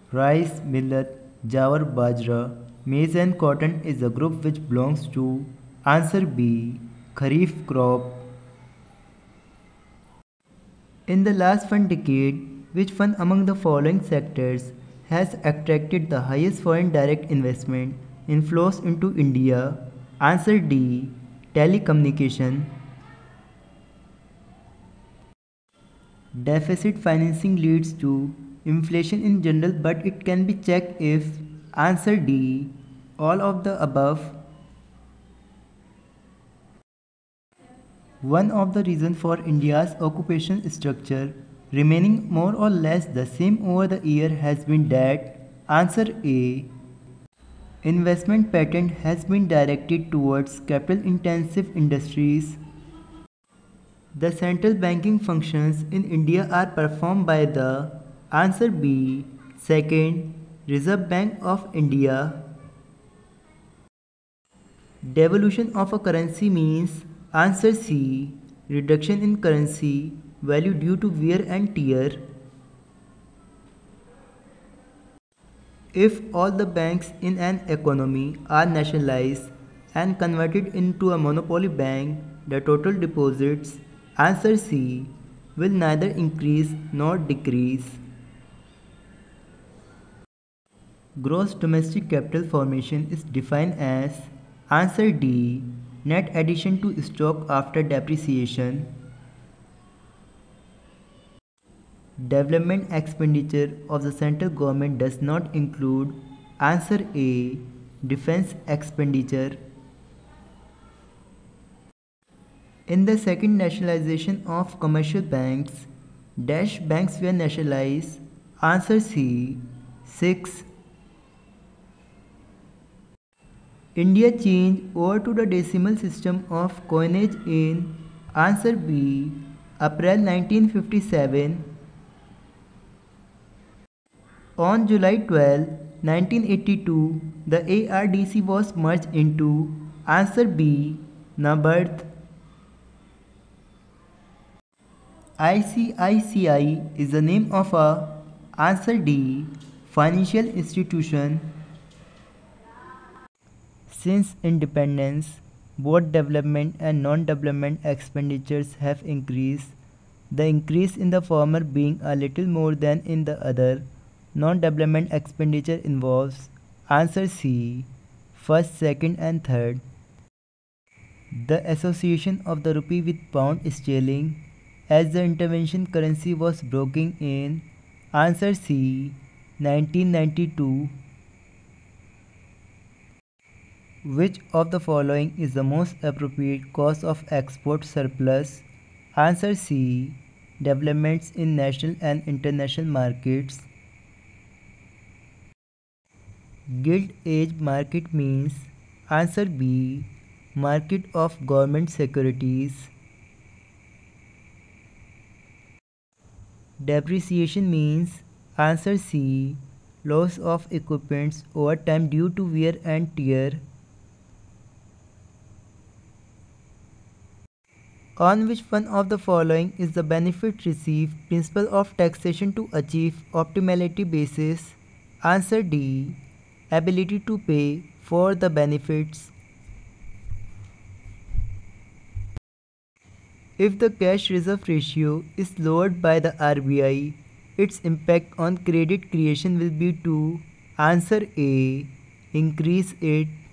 Rice, millet, jawar, bajra, maize and cotton is a group which belongs to answer B. Kharif crop. In the last one decade, which one among the following sectors has attracted the highest foreign direct investment inflows into India? Answer D. Telecommunication. Deficit financing leads to inflation in general, but it can be checked if answer D. All of the above. One of the reasons for India's occupation structure remaining more or less the same over the year has been that answer A. Investment pattern has been directed towards capital intensive industries. The central banking functions in India are performed by the answer B. Second, Reserve Bank of India. Devolution of a currency means answer C. Reduction in currency value due to wear and tear. If all the banks in an economy are nationalized and converted into a monopoly bank, the total deposits, answer C, will neither increase nor decrease. Gross domestic capital formation is defined as answer D, net addition to stock after depreciation. Development expenditure of the central government does not include answer A, defense expenditure. In the second nationalization of commercial banks, dash banks were nationalized. Answer C, 6. India changed over to the decimal system of coinage in answer B, April 1957. On July 12, 1982, the ARDC was merged into answer B, NABARD. ICICI is the name of a answer D, financial institution. Since independence, both development and non-development expenditures have increased, the increase in the former being a little more than in the other. Non-development expenditure involves answer C, first, second and third. The association of the rupee with pound sterling as the intervention currency was broken in answer C, 1992. Which of the following is the most appropriate cause of export surplus? Answer C, developments in national and international markets. Gilt age market means answer B, market of government securities. Depreciation means answer C, loss of equipments over time due to wear and tear. On which one of the following is the benefit received principle of taxation to achieve optimality basis? Answer D, ability to pay for the benefits. If the cash reserve ratio is lowered by the RBI, its impact on credit creation will be to answer A, increase it.